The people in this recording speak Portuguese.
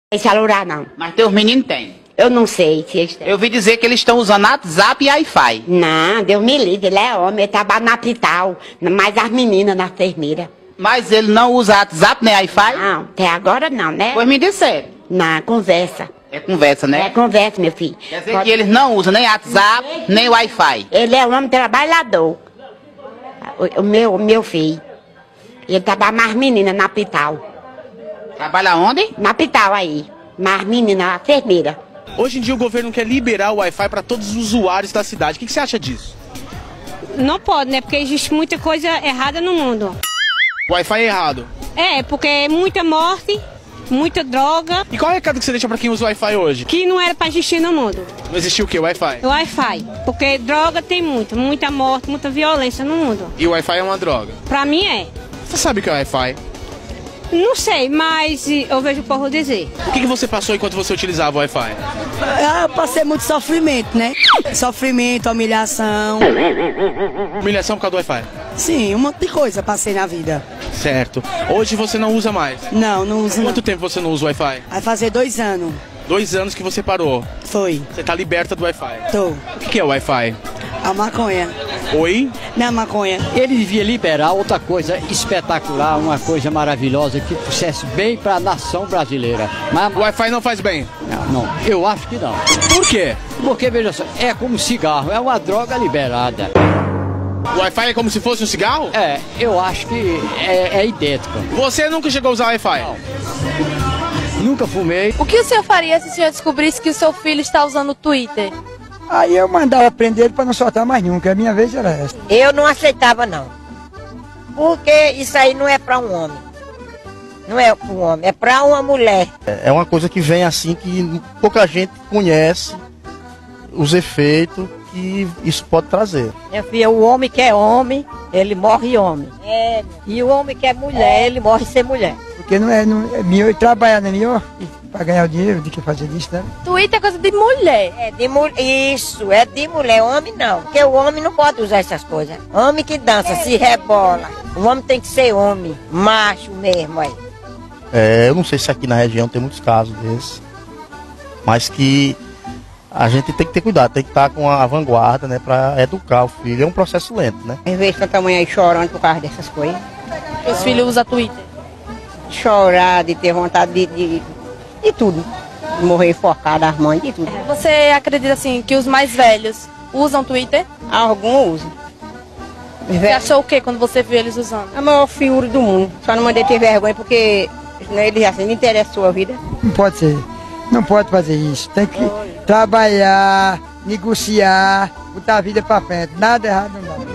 Tem celular não. Mas teus meninos têm. Eu não sei se eles têm. Eu ouvi dizer que eles estão usando WhatsApp e Wi-Fi. Não, Deus me livre, ele é homem, ele trabalha na hospital, mais as meninas na enfermeira. Mas ele não usa WhatsApp nem Wi-Fi? Não, até agora não, né? Pois me disseram. Na conversa. É conversa, né? É conversa, meu filho. Quer dizer que eles não usam nem WhatsApp, nem Wi-Fi. Ele é um homem trabalhador. O meu filho. Ele trabalha mais meninas na hospital. Trabalha onde? Na hospital aí. Mais meninas, na enfermeira. Hoje em dia o governo quer liberar o Wi-Fi para todos os usuários da cidade. O que você acha disso? Não pode, né? Porque existe muita coisa errada no mundo. O Wi-Fi é errado. É, porque é muita morte, muita droga. E qual é o recado que você deixa para quem usa o Wi-Fi hoje? Que não era pra existir no mundo. Não existiu o quê? O Wi-Fi? O Wi-Fi. Porque droga tem muita morte, muita violência no mundo. E o Wi-Fi é uma droga. Pra mim é. Você sabe o que é Wi-Fi? Não sei, mas eu vejo o povo dizer. O que você passou enquanto você utilizava o Wi-Fi? Eu passei muito sofrimento, né? Sofrimento, humilhação. Humilhação por causa do Wi-Fi? Sim, um monte de coisa passei na vida. Certo. Hoje você não usa mais? Não uso não. Quanto tempo você não usa o Wi-Fi? Vai fazer 2 anos. 2 anos que você parou. Foi. Você tá liberta do Wi-Fi. Tô. O que é o Wi-Fi? A maconha. Oi? Não é maconha. Ele devia liberar outra coisa espetacular, uma coisa maravilhosa que trouxesse bem para a nação brasileira. Mas O Wi-Fi não faz bem? não, eu acho que não. Por quê? Porque, veja só, é como cigarro, é uma droga liberada. O Wi-Fi é como se fosse um cigarro? É, eu acho que é idêntico. Você nunca chegou a usar Wi-Fi? Nunca fumei. O que o senhor faria se o senhor descobrisse que o seu filho está usando o Twitter? Aí eu mandava prender ele para não soltar mais nunca, a minha vez era essa. Eu não aceitava não, porque isso aí não é para um homem, não é para um homem, é para uma mulher. É uma coisa que vem assim que pouca gente conhece os efeitos que isso pode trazer. Minha filha, o homem que é homem, ele morre homem. E o homem que é mulher, ele morre ser mulher. Porque não é melhor trabalhar, não é melhor para ganhar o dinheiro do que fazer isso, né? Twitter é coisa de mulher. Isso, é de mulher, homem não. Porque o homem não pode usar essas coisas. Homem que dança, se rebola. O homem tem que ser homem, macho mesmo aí. Eu não sei se aqui na região tem muitos casos desses, mas que a gente tem que ter cuidado, tem que estar com a vanguarda, né, para educar o filho. É um processo lento, né? Em vez de tanta mãe aí chorando por causa dessas coisas. Os filhos usam Twitter. Chorar, de ter vontade de tudo. De morrer enforcado, as mães, de tudo. Você acredita assim que os mais velhos usam Twitter? Alguns usam. Você achou o que quando você viu eles usando? A maior figura do mundo. Só não mandei ter vergonha porque ele assim, não interessa a sua vida. Não pode ser, não pode fazer isso. Tem que trabalhar, negociar, botar a vida para frente. Nada errado não dá.